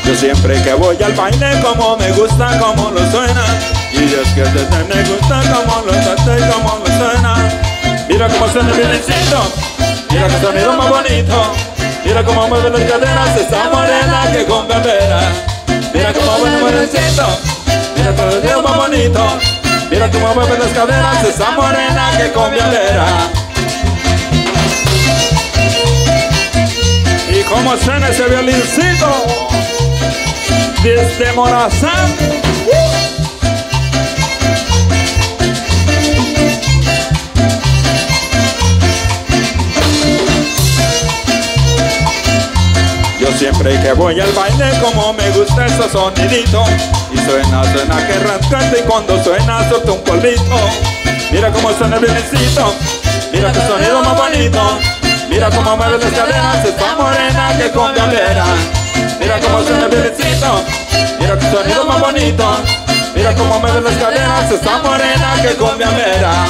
Yo siempre que voy al baile como me gusta como lo suena. Y es que desde me gusta como lo trata y como lo suena. Mira cómo suena el violincito, mira qué sonido más bonito. Mira cómo mueve las caderas esa morena que con bebera. Mira cómo mueve el violincito, mira todo el sonido más bonito. Mira cómo mueve las caderas esa morena que con bebera. Y cómo suena ese violincito desde Morazán. Yo siempre que voy al baile como me gusta ese sonidito. Y suena, suena que rascante y cuando suena suelta un polito. Mira cómo suena el violincito, mira qué sonido más bonito. Mira cómo mueve las caderas esta morena que con violera. Mira cómo suena el violincito, mira qué sonido más bonito. Mira cómo mueve las caderas esta morena que con violera.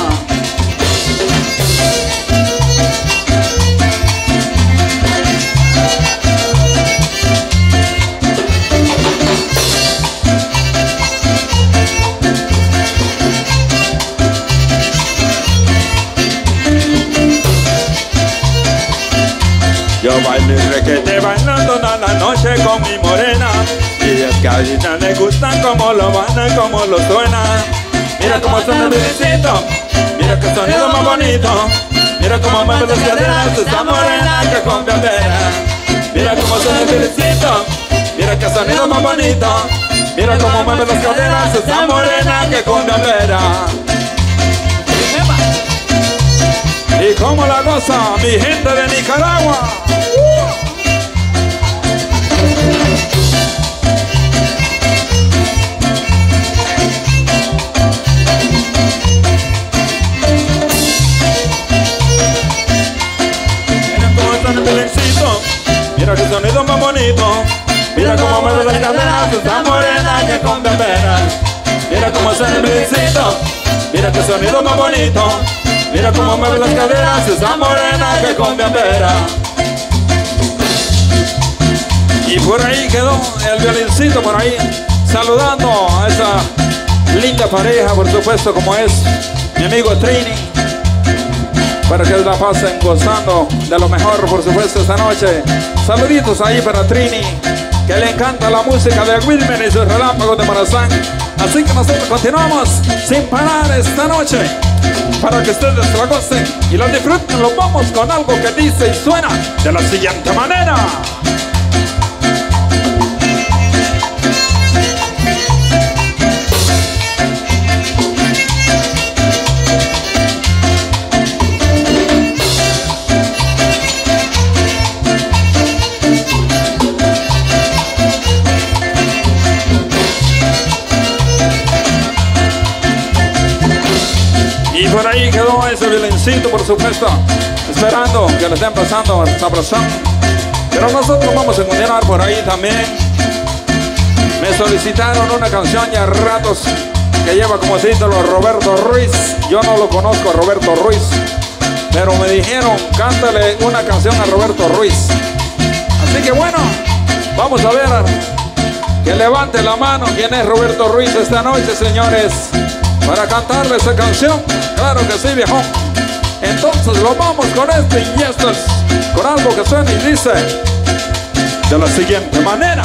Yo bailo y requete bailando toda la noche con mi morena. Y es que a ella le gusta como lo bailan, como lo suena. Mira cómo suena el violincito, mira qué sonido más bonito. Mira cómo mueve las caderas esa morena que con violera. Mira cómo suena el violincito, mira qué sonido más bonito. Mira cómo mueve las caderas esa morena que con violera. Y cómo la goza mi gente de Nicaragua. Mira cómo está el violincito, mira qué sonido más bonito. Mira cómo mueve las caderas esa morena que con bebera. Mira cómo suena el violincito, mira qué sonido más bonito. Mira cómo mueve las caderas esa morena que con bebera. Y por ahí quedó el violincito por ahí, saludando a esa linda pareja, por supuesto, como es mi amigo Trini, para que la pasen gozando de lo mejor, por supuesto, esta noche. Saluditos ahí para Trini, que le encanta la música de Wilmer y sus relámpagos de Morazán. Así que nosotros continuamos sin parar esta noche, para que ustedes la gocen y la disfruten. Lo vamos con algo que dice y suena de la siguiente manera. Y por ahí quedó ese violincito, por supuesto, esperando que le estén pasando sabrosón. Pero nosotros vamos a continuar por ahí también. Me solicitaron una canción ya ratos que lleva como título Roberto Ruiz. Yo no lo conozco a Roberto Ruiz, pero me dijeron, cántale una canción a Roberto Ruiz. Así que bueno, vamos a ver, que levante la mano quién es Roberto Ruiz esta noche, señores, para cantarle esa canción. Claro que sí, viejo. Entonces lo vamos con este y esto es con algo que suena y dice de la siguiente manera.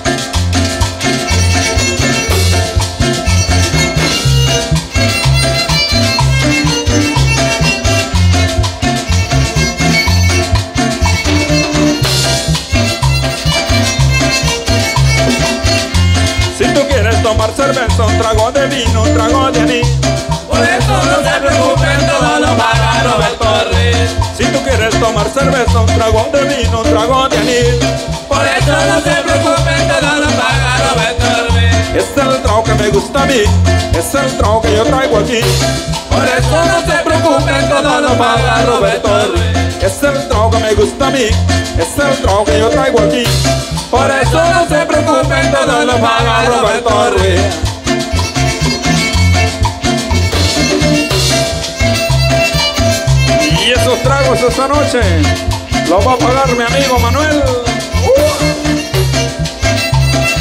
Si tú quieres tomar cerveza, un trago de vino, un trago de anís, por eso no se preocupen, todo lo paga Roberto Ruiz. si tú quieres tomar cerveza, un trago de vino, un trago de anís, Por eso no se preocupen, todo lo paga Roberto Ruiz. es el trago que me gusta a mí, es el trago que yo traigo aquí. Por eso no se preocupen, todo lo paga Roberto Ruiz. Es el trago que me gusta a mí, es el trago que yo traigo aquí. Por eso no se preocupen, todo lo paga Roberto Ruiz. Y esos tragos esta noche los va a pagar mi amigo Manuel.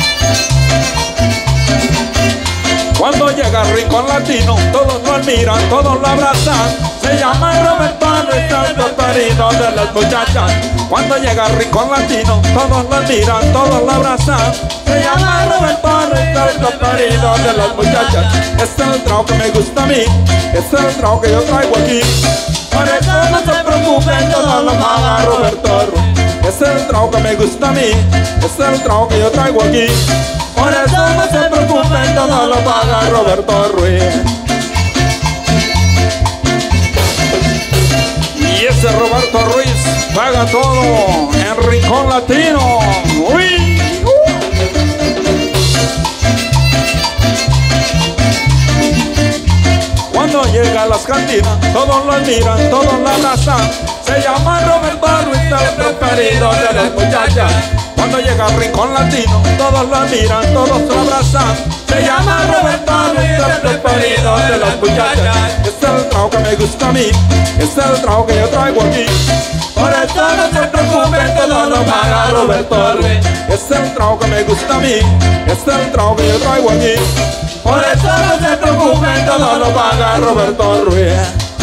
rincón latino, todos lo admiran, todos lo abrazan. Se llama Roberto Ruiz, el preferido de las muchachas. Cuando llega al rincón latino, todos lo admiran, todos lo abrazan. Se llama Roberto Ruiz, el preferido de las muchachas. Este es el trago que me gusta a mí, este es el trago que yo traigo aquí. Por eso no se preocupen, todo lo paga Roberto Ruiz. Este es el trago que me gusta a mí, este es el trago que yo traigo aquí. Por eso no se preocupen, todo lo paga Roberto Ruiz. Y ese Roberto Ruiz paga todo en Rincón Latino. ¡Uy! Cuando llega a las cantinas, todos lo admiran, todos lo abrazan. Se llama Roberto Ruiz, el preferido de las muchachas. Cuando llega al Rincón Latino, todos lo admiran, todos lo abrazan. Se llama Roberto Ruiz, el preferido de las muchachas. Este es el trago que me gusta a mí, este es el trago que yo traigo aquí. Por eso no se preocupen, todo lo paga Roberto Ruiz. Este es el trago que me gusta a mí, este es el trago que yo traigo aquí. Por eso no se preocupen, todo lo paga Roberto Ruiz.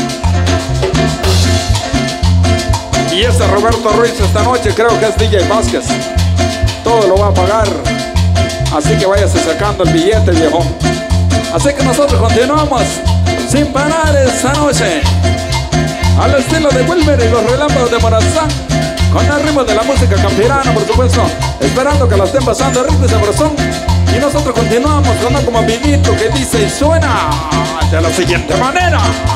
Y ese Roberto Ruiz esta noche creo que es DJ Vázquez. Todo lo va a pagar. Así que váyase sacando el billete, viejo. Así que nosotros continuamos sin parar esta noche, al estilo de Wilmer y los relámpagos de Morazán, con el ritmo de la música campirana, por supuesto, esperando que la estén pasando rico y sabrosón. Y nosotros continuamos con una como vinito que dice y suena de la siguiente manera.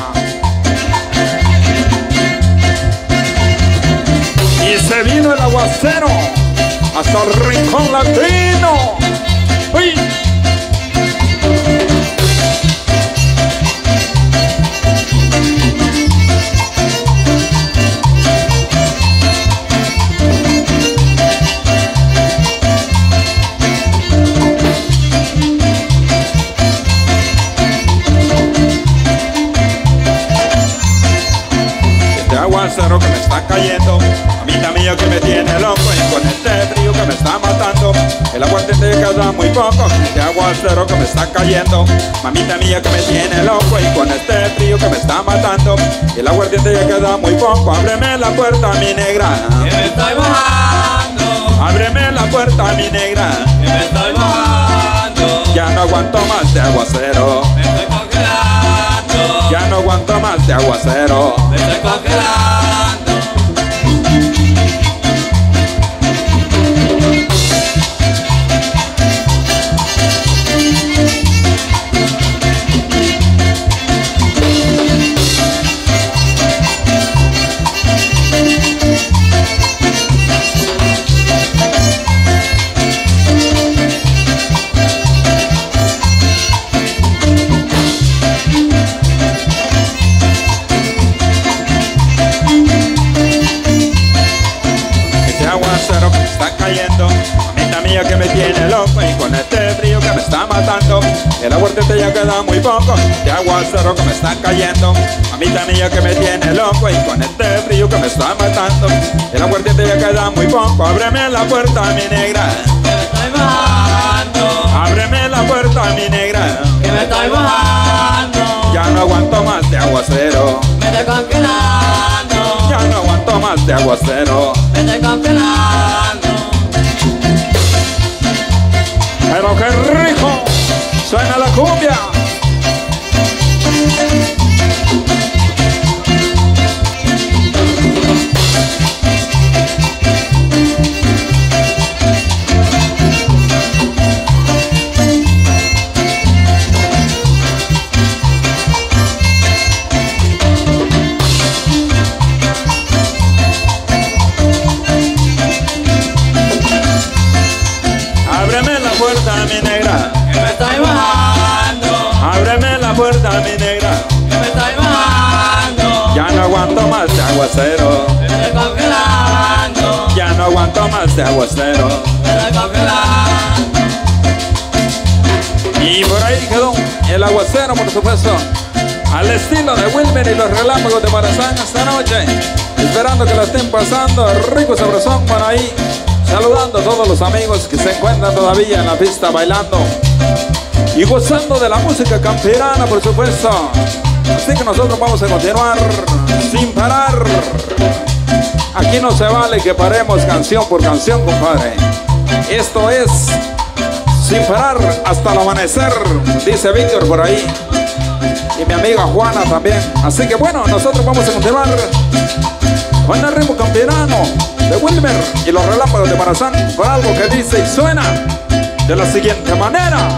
Y se vino el aguacero hasta el Rincón Latino. ¡Uy! Aguacero que me está cayendo, mamita mía que me tiene loco, y con este frío que me está matando, el aguardiente ya queda muy poco. Este aguacero que me está cayendo, mamita mía que me tiene loco, y con este frío que me está matando, el aguardiente ya queda muy poco. Ábreme la puerta, mi negra, que me estoy mojando. Ábreme la puerta, mi negra, que me estoy mojando. Ya no aguanto más de aguacero, me estoy congelando. Ya no aguanto más de aguacero, me estoy congelando. mamita mía que me tiene loco, y con este frío que me está matando, el aguardiente ya queda muy poco. Este aguacero que me está cayendo, mamita mía que me tiene loco, y con este frío que me está matando, el aguardiente ya queda muy poco. Ábreme la puerta, mi negra, que me estoy mojando. Ábreme la puerta, mi negra, que me estoy mojando. Ya no aguanto más de aguacero, me estoy congelando. Ya no aguanto más de aguacero, me estoy congelando. Pero qué rico suena la cumbia. Ábreme la puerta, mi negra, que me estoy mojando. Ábreme la puerta, mi negra, que me estoy mojando. Ya no aguanto más de aguacero, me estoy congelando. Ya no aguanto más de aguacero. me estoy congelando. Y por ahí quedó el aguacero, por supuesto, al estilo de Wilmer y los relámpagos de Morazán esta noche, esperando que la estén pasando rico sabrosón por ahí. Saludando a todos los amigos que se encuentran todavía en la pista bailando. y gozando de la música campirana, por supuesto. Así que nosotros vamos a continuar sin parar. Aquí no se vale que paremos canción por canción, compadre. Esto es sin parar hasta el amanecer, dice Víctor por ahí. Y mi amiga Juana también. Así que bueno, nosotros vamos a continuar con el ritmo campirano de Wilmer y los relámpagos de Marazán, con algo que dice y suena de la siguiente manera.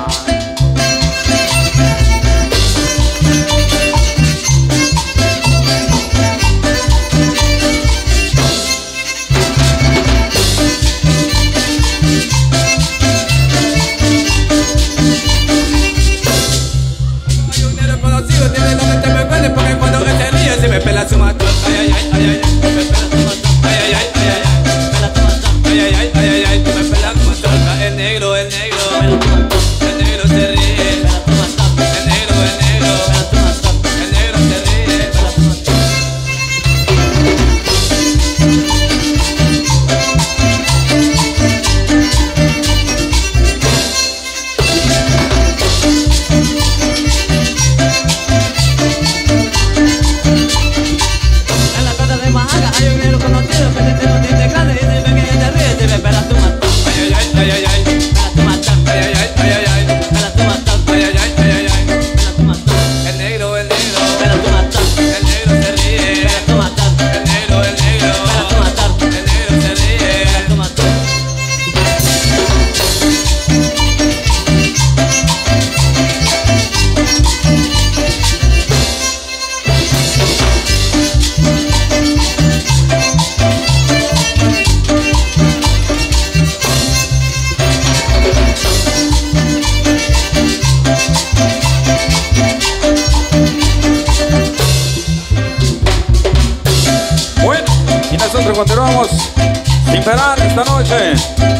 Continuamos sin parar esta noche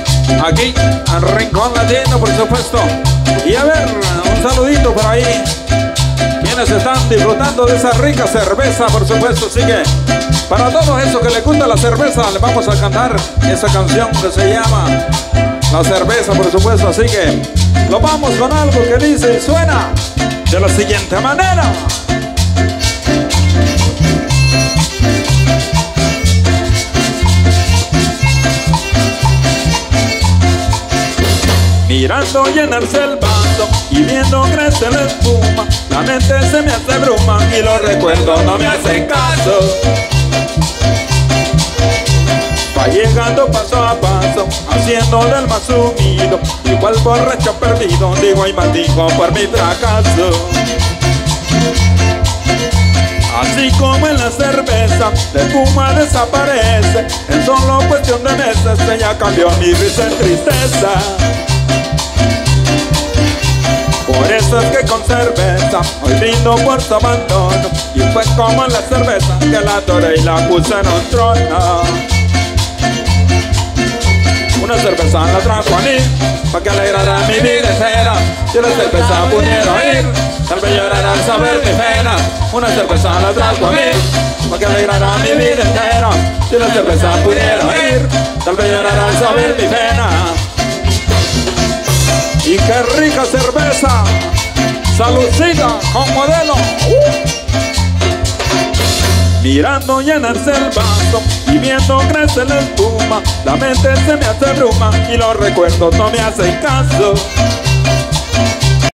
aquí al Rincón Latino, por supuesto. Y a ver, un saludito por ahí, quienes están disfrutando de esa rica cerveza, por supuesto. Así que para todos esos que les gusta la cerveza, les vamos a cantar esa canción que se llama La Cerveza, por supuesto. Así que lo vamos con algo que dice y suena de la siguiente manera. Mirando llenarse el vaso y viendo crecer la espuma, la mente se me hace bruma y los recuerdos no me hacen caso. Va llegando paso a paso, haciendo del más sumido, igual borracho perdido, digo y maldigo por mi fracaso. Así como en la cerveza, la espuma desaparece, en solo cuestión de meses ella cambió mi risa en tristeza. Por eso es que con cerveza hoy brindo por su abandono, y fue como en la cerveza que la adoré y la puse en un trono. Una cerveza la trajo a mí, pa' que alegrara mi vida entera. Si la cerveza pudiera ir, tal vez llorara al saber mi pena. Una cerveza la trajo a mí, pa' que alegrara mi vida entera. Si la cerveza pudiera ir, tal vez llorara al saber mi pena. Y qué rica cerveza, saludcita con modelo. Mirando llenarse el vaso y viendo crecer la espuma, la mente se me hace bruma y los recuerdos no me hacen caso.